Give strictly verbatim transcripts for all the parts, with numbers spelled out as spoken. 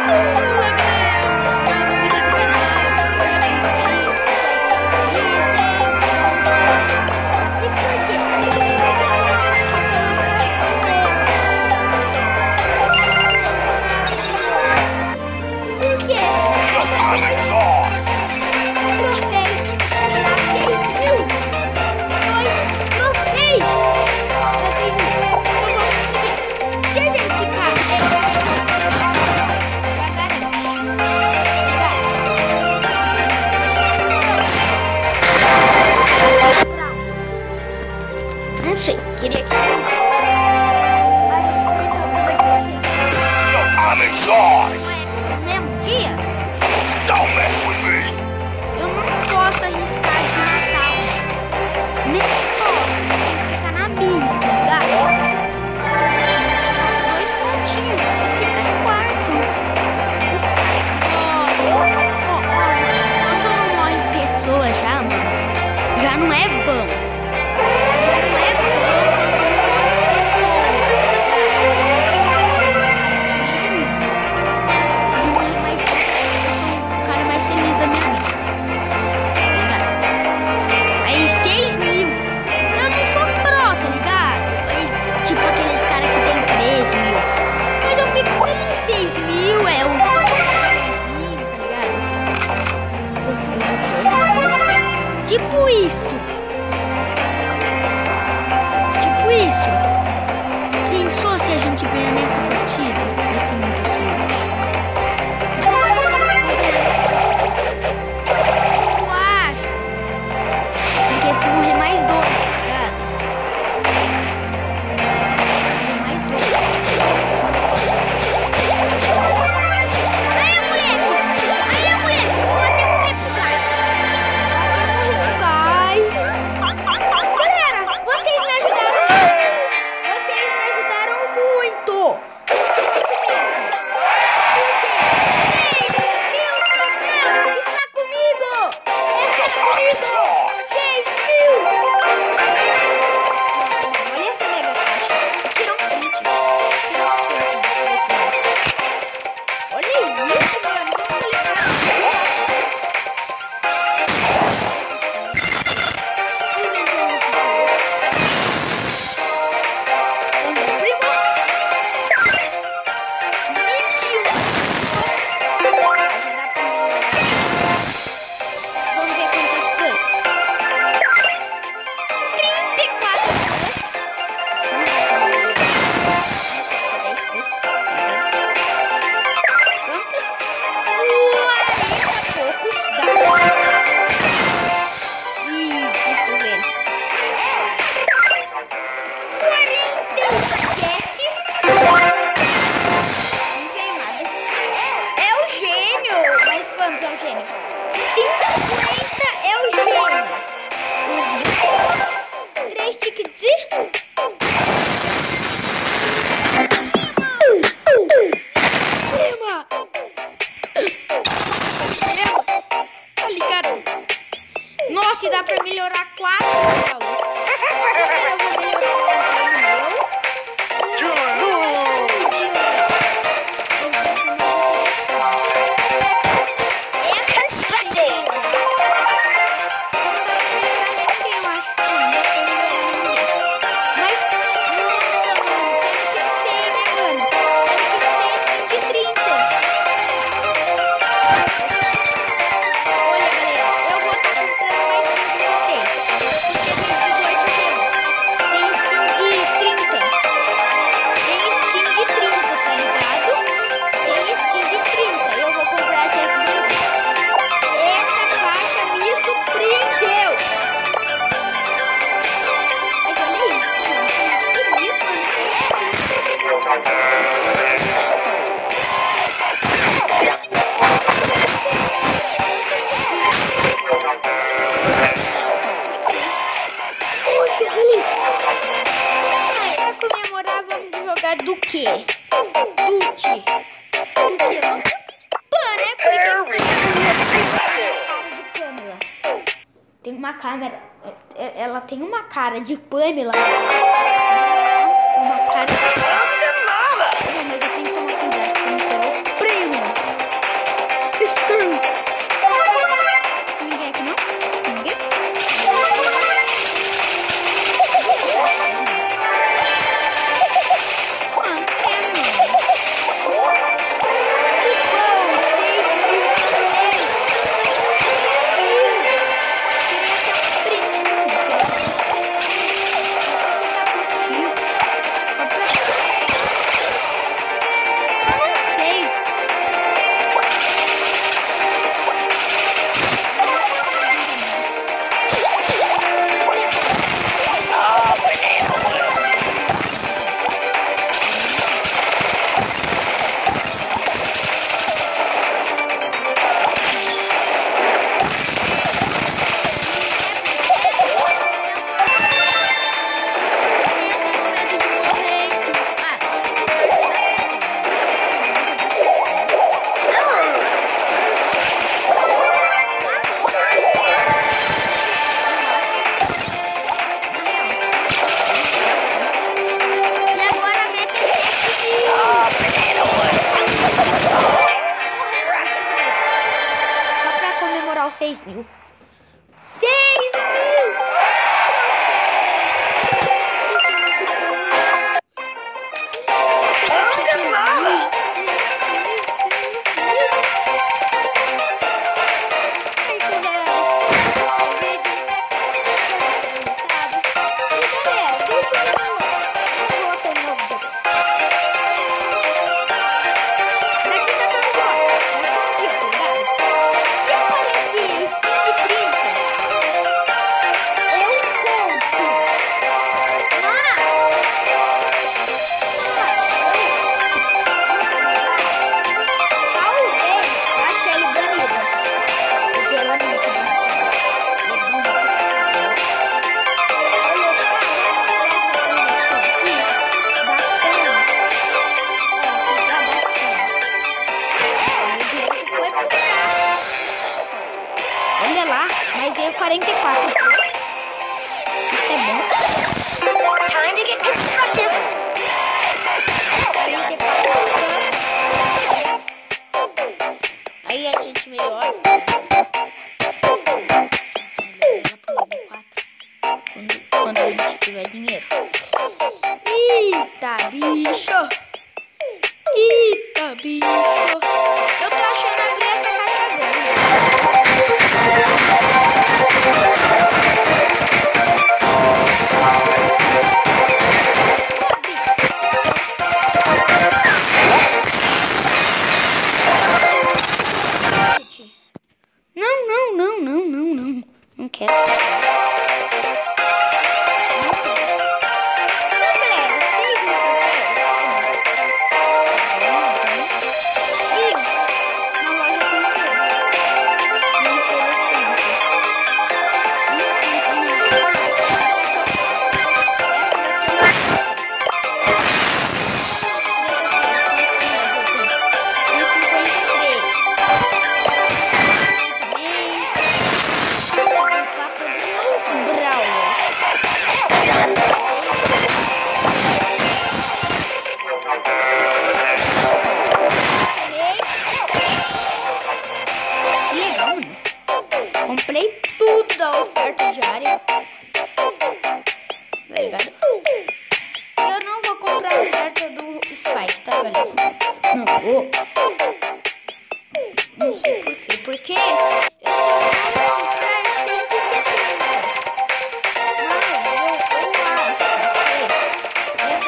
Tipo isso. Tipo isso. Pensou se a gente ganhar nessa partida? Vai ser muito sorte. Eu acho. Porque se morrer mais dois, tá ligado? Mais dois. Aí, moleque! Aí, moleque! Matei o moleque, cara! Cai! Galera, vocês me ajudaram! Vocês me ajudaram muito! Está comigo! Está comigo! seis mil! Olha essa mega caixa. Tira um print. Tira um print. Olha isso, mano. Nossa, e dá pra melhorar quatro, Paulo. Eu vou melhorar o meu. Do que? Do que? Do que? Pã, né? Tem uma câmera. Ela tem uma cara de Pamela. Uma cara. Não, mas eu tenho que tomar cuidado. Tem que ser o primo. mil. seis mil! Olha lá, mas veio quarenta e quatro. Isso é bom. Time to get constructive. quarenta e quatro. Aí a gente melhora. Quando, quando a gente tiver dinheiro. Eita, bicho. Eita, bicho. Eu tô achando abrir essa caixa grande. Não, não, não, não, não, não. Não quero. Comprei tudo da oferta diária. Tá ligado? Eu não vou comprar a oferta do Spike, tá, galera? Não vou. Não sei por quê. Porque eu vou comprar cento e setenta. Não, eu, eu acho que essa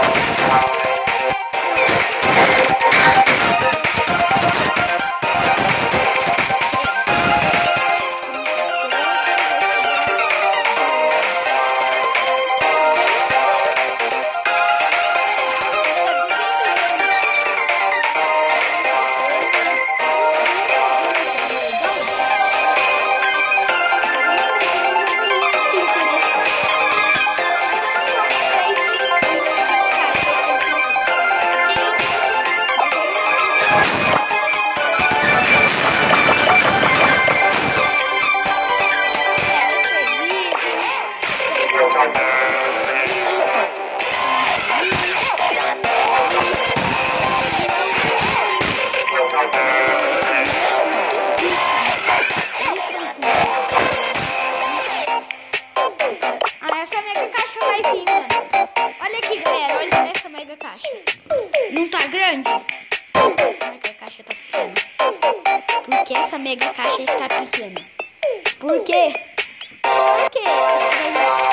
não tá grande? Essa mega caixa tá pequena. Por que essa mega caixa está pequena? Por quê? Por quê? Eu acho que vai